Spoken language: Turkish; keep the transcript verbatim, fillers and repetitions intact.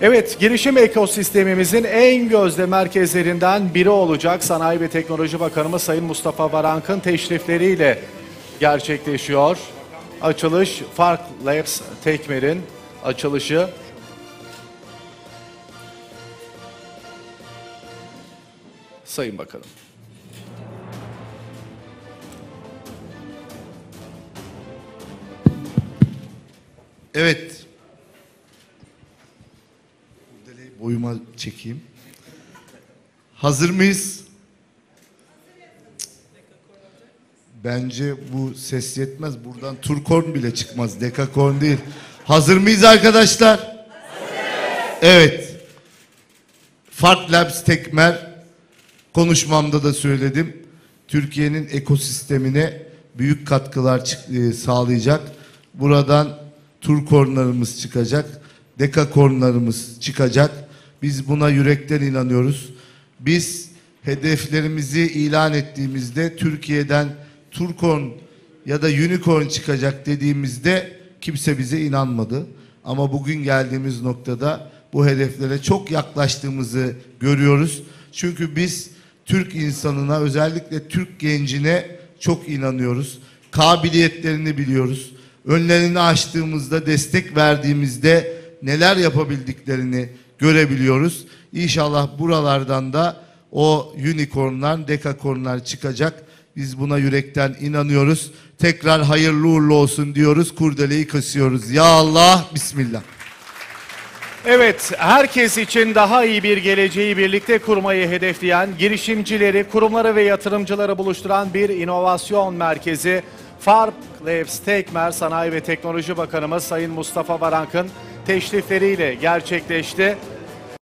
Evet, girişim ekosistemimizin en gözde merkezlerinden biri olacak Sanayi ve Teknoloji Bakanımız Sayın Mustafa Varank'ın teşrifleriyle gerçekleşiyor. Açılış, Fark Labs Tekmer'in açılışı. Sayın Bakanım. Evet. Boyuma çekeyim. Hazır mıyız? Bence bu ses yetmez. Buradan turkorn bile çıkmaz. Dekakorn değil. Hazır mıyız arkadaşlar? Hazır. Evet. Fark Labs Tekmer, konuşmamda da söyledim, Türkiye'nin ekosistemine büyük katkılar sağlayacak. Buradan turkornlarımız çıkacak. Dekakornlarımız çıkacak. Biz buna yürekten inanıyoruz. Biz hedeflerimizi ilan ettiğimizde Türkiye'den turkorn ya da unicorn çıkacak dediğimizde kimse bize inanmadı. Ama bugün geldiğimiz noktada bu hedeflere çok yaklaştığımızı görüyoruz. Çünkü biz Türk insanına, özellikle Türk gencine çok inanıyoruz. Kabiliyetlerini biliyoruz. Önlerini açtığımızda, destek verdiğimizde neler yapabildiklerini görebiliyoruz. İnşallah buralardan da o unicornlar, dekakornlar çıkacak. Biz buna yürekten inanıyoruz. Tekrar hayırlı uğurlu olsun diyoruz. Kurdeleyi kasıyoruz. Ya Allah, Bismillah. Evet, herkes için daha iyi bir geleceği birlikte kurmayı hedefleyen, girişimcileri, kurumları ve yatırımcıları buluşturan bir inovasyon merkezi Fark Labs Tekmer Sanayi ve Teknoloji Bakanımız Sayın Mustafa Varank'ın teşrifleriyle gerçekleşti.